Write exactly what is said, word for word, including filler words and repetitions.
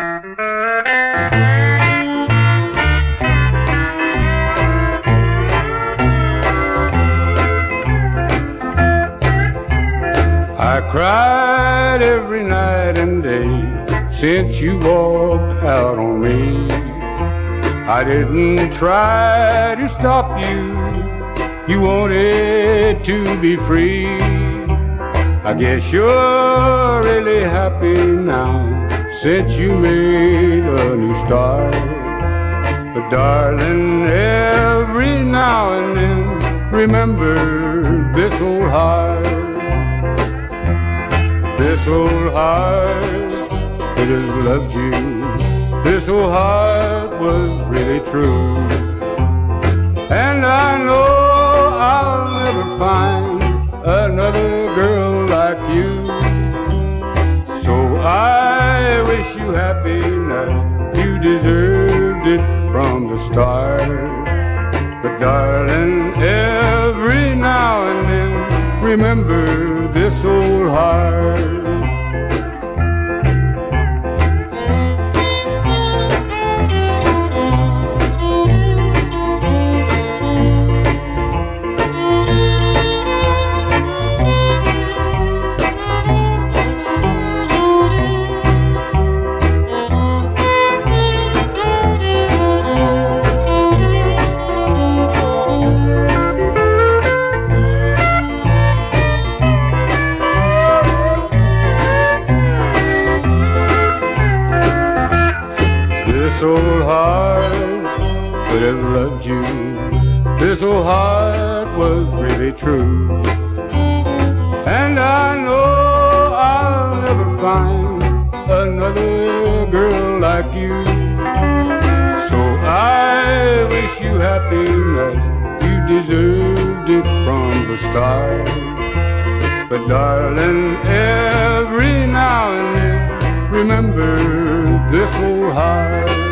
I cried every night and day since you walked out on me. I didn't try to stop you, you wanted to be free. I guess you're really happy now since you made a new start. But darling, every now and then remember this old heart. This old heart that has loved you, this old heart was really true. And I know I'll never find another girl like you. So I wish you happiness, you deserved it from the start. But darling, every now and then remember this old heart. This old heart could have loved you, this old heart was really true. And I know I'll never find another girl like you. So I wish you happiness, you deserved it from the start. But darling, every now and then remember this old heart.